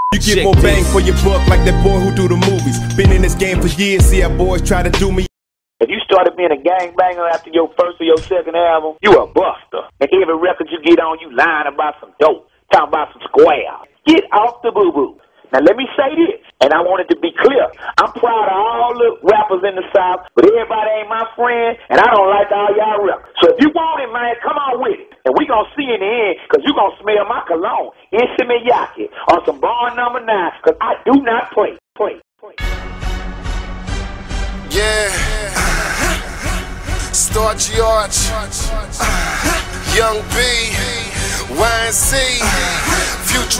You get more bang for your buck like that boy who do the movies. Been in this game for years, see how boys try to do me. If you started being a gangbanger after your first or your second album, you a buster. And every record you get on, you lying about some dope, talking about some square. Get off the boo-boo. Now let me say this, and I want it to be clear. I'm proud of all the rappers in the South, but everybody ain't my friend, and I don't like all y'all records. So if you want it, man, come on with it. And we gonna see in the end, because you gonna smell my cologne, Issey Miyake, on some Barn No. 9, because I do not play. Yeah. Star George, Young B, YNC, Future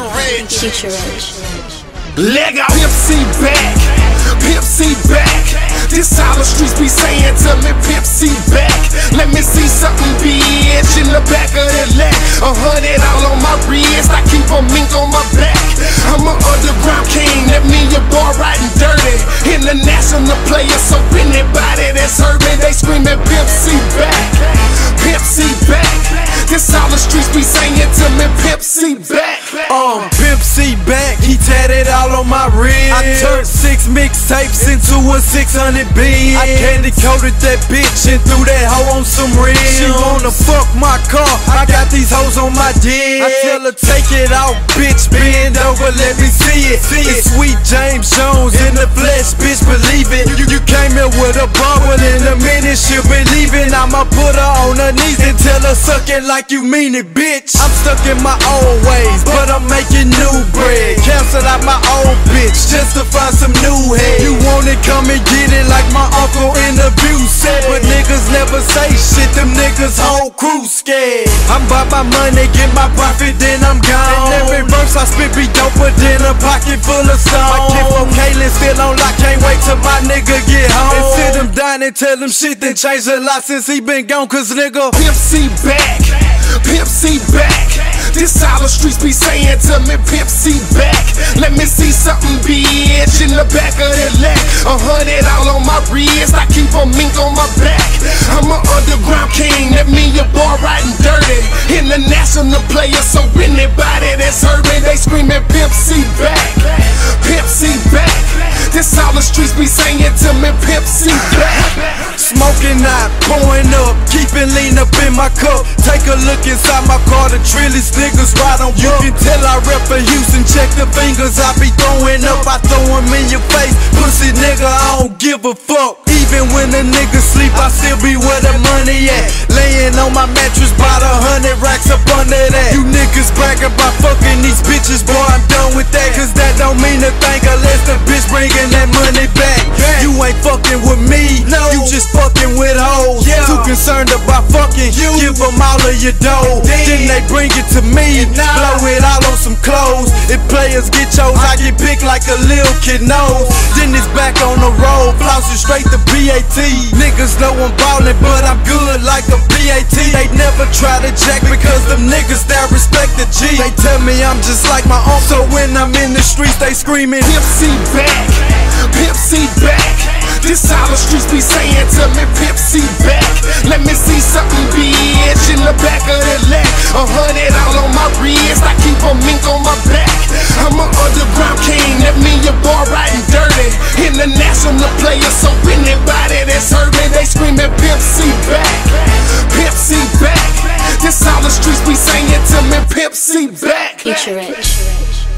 Rich. Leg out. Pimp C back, Pimp C back. This all the streets be saying to me, Pimp C back. Let me see something bitch in the back of the leg. 100 all on my wrist, I keep a mink on my back. I'm an underground king, that mean your boy riding dirty. International player, so anybody that's heard me, they screaming Pimp C back, Pimp C back. This all the streets be saying to me, Pimp C back. Pimp C back, he tatted all on my wrist. I turned 6 mixtapes into a 600 beat. I candy coated that bitch and threw that hoe on some rims. She wanna fuck my car, I got these hoes on my dick. I tell her take it off, bitch, bend over, let me see it. It's Sweet James Jones in the flesh, bitch, believe it. You came here with a bubble, in a minute she'll be leaving. I'ma put her on her knees and tell her suck it like you mean it, bitch. I'm stuck in my old ways, but I'm making new bread. Cancel out my old bitch just to find some new head. You want it, come and get it like my uncle in the view said. But niggas never say shit, them niggas whole crew scared. I'm about my money, get my profit, then I'm gone. And every verse I spit be doper than a pocket full of stone. My kid from Kaylin still on lock, can't wait till my nigga get home. And sit him down and tell him shit then changed a lot since he been gone. Cause nigga, Pimp C back, Pimp C back. This all the streets be saying to me, Pimp C back. Let me see something bitch in the back of the leg. 100 all on my wrist, I keep a mink on my back. I'm an underground king, that mean your boy riding dirty. International player, so anybody that's heard me, they screaming Pimp C back, Pimp C back. This all the streets be saying to me, Pimp C back. Smoking out, pouring up, keeping lean up in my cup. Take a look inside my car, the trillest niggas ride on. You can tell I rep for Houston, check the fingers I be throwing up. I throw them in your face, pussy nigga, I don't give a fuck. Even when the niggas sleep, I still be where the money at. Laying on my mattress, bout 100 racks up under that. You niggas bragging about fucking these bitches, boy, I'm done with that. Cause that don't mean a thing unless the bitch bringing that money back. You ain't fucking with me, you just fucking with hoes. Too concerned about fucking you, give them all of your dough. Then they bring it to me, blow it all on some clothes. If players get chose, I get picked like a little kid knows. Then it's back on the road, flossing straight to BAT. Niggas know I'm ballin', but I'm good like a PAT. They never try to jack because them niggas that respect the G. They tell me I'm just like my uncle, so when I'm in the streets they screaming Pimp C back, Pimp C back. This all the streets be saying to me, Pimp C back. Let me see something bitch in the back of the leg. 100 all on my wrist, I keep a mink on my back. I'm an underground king, that mean your boy riding dirty. International player, so anybody that's heard me, they screaming Pimp C back, Pimp C back. This all the streets be saying to me, Pimp C back. Future Rich.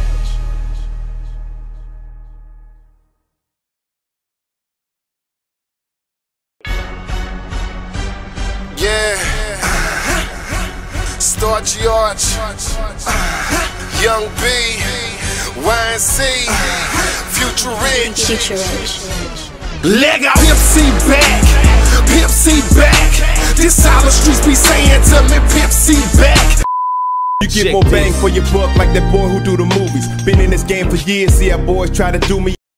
Yeah. Star George, Young B, YNC, Future Rich. Leg out. Pimp C back, Pimp C back. This all the streets be saying to me, Pimp C back. You get more bang for your buck like that boy who do the movies. Been in this game for years, see how boys try to do me.